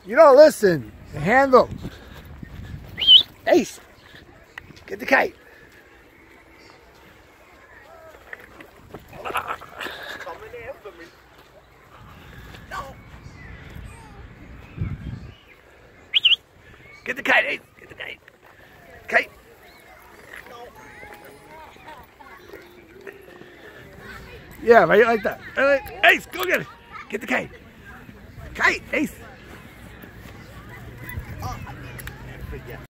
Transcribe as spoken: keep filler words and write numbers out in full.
You don't listen. The handle. Ace. Get the kite. Get the kite, Ace. Get the kite. Kite. Yeah, right like that. Ace, go get it. Get the kite. Kite, Ace.